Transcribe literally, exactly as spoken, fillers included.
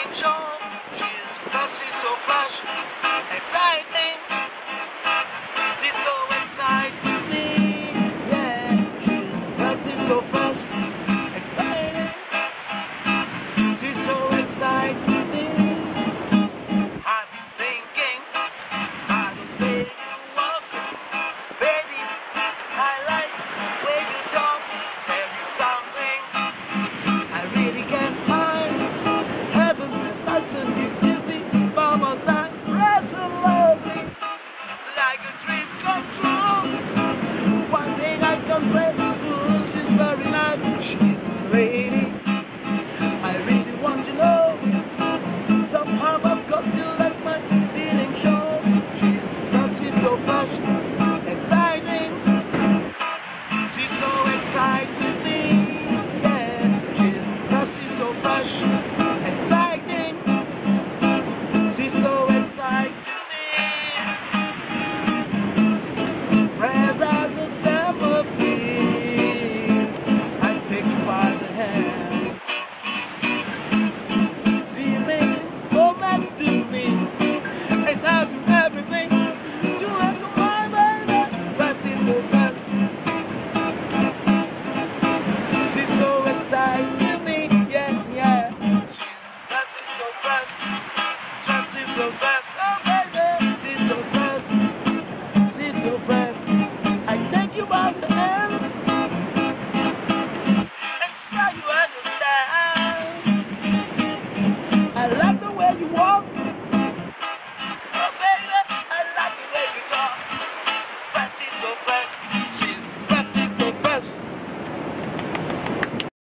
feeling sure. She's fussy, so fresh, exciting. She's so exciting. Yeah, she's fussy, so fresh, exciting. She's so exciting. I'm thinking by the way you walk, baby. I like the way you talk. Tell you something I really can't hide. Heaven is asking you to be by my side, present lovely, like a dream come true. One thing I can say, ooh, she's very nice. She's a lady I really want to know. Somehow I've got to let my feeling show. She's fussy, so fresh, exciting. She's so exciting me. Yeah, she's fussy, so fresh, exciting. She's so exciting me. Fresh as a summer breeze, I take you by the hand. She means so much to me, and I do everything to let to my baby. But she's so bad, she's so exciting to me. Yeah, yeah. She's dressing so fast, dressing so fast.